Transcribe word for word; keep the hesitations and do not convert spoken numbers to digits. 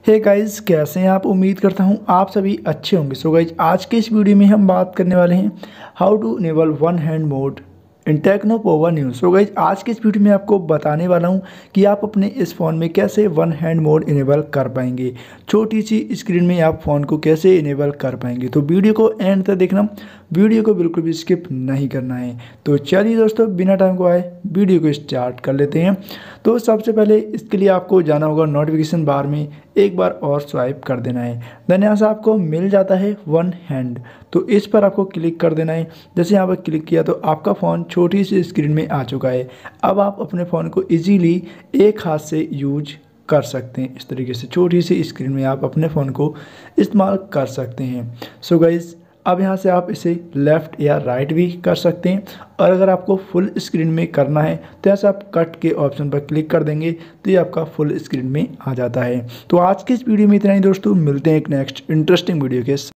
Hey guys, कैसे हैं आप। उम्मीद करता हूं आप सभी अच्छे होंगे। सो गाइस, आज के इस वीडियो में हम बात करने वाले हैं how to enable one hand mode in Tecno Pova news. So guys, आज के इस वीडियो में आपको बताने वाला हूं कि आप अपने इस फ़ोन में कैसे वन हैंड मोड इनेबल कर पाएंगे। छोटी सी स्क्रीन में आप फ़ोन को कैसे इनेबल कर पाएंगे। तो वीडियो को एंड तक देखना, वीडियो को बिल्कुल भी स्किप नहीं करना है। तो चलिए दोस्तों, बिना टाइम को आए वीडियो को स्टार्ट कर लेते हैं। तो सबसे पहले इसके लिए आपको जाना होगा नोटिफिकेशन बार में, एक बार और स्वाइप कर देना है। देन यहाँ से आपको मिल जाता है वन हैंड, तो इस पर आपको क्लिक कर देना है। जैसे यहाँ पर क्लिक किया तो आपका फ़ोन छोटी सी स्क्रीन में आ चुका है। अब आप अपने फ़ोन को इजीली एक हाथ से यूज कर सकते हैं। इस तरीके से छोटी सी स्क्रीन में आप अपने फ़ोन को इस्तेमाल कर सकते हैं। सो गाइज़, अब यहाँ से आप इसे लेफ़्ट या राइट भी कर सकते हैं, और अगर आपको फुल स्क्रीन में करना है तो यहाँ से आप कट के ऑप्शन पर क्लिक कर देंगे तो ये आपका फुल स्क्रीन में आ जाता है। तो आज के इस वीडियो में इतना ही दोस्तों, मिलते हैं एक नेक्स्ट इंटरेस्टिंग वीडियो के साथ।